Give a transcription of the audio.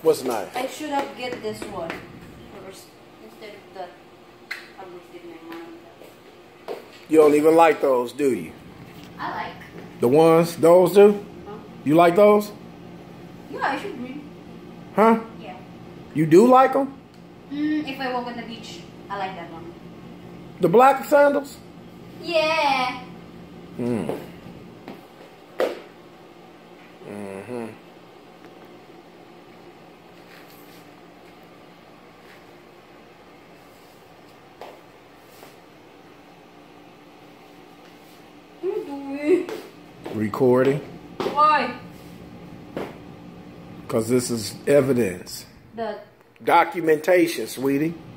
What's nice? I should have get this one first instead of that. You don't even like those, do you? I like. The ones, those do? Huh? You like those? Yeah, I should bring. Huh? Yeah. You do like them? If I walk on the beach, I like that one. The black sandals? Yeah. Mm. Mm-hmm. What are you doing? Recording. Why? Because this is evidence. That. Documentation, sweetie.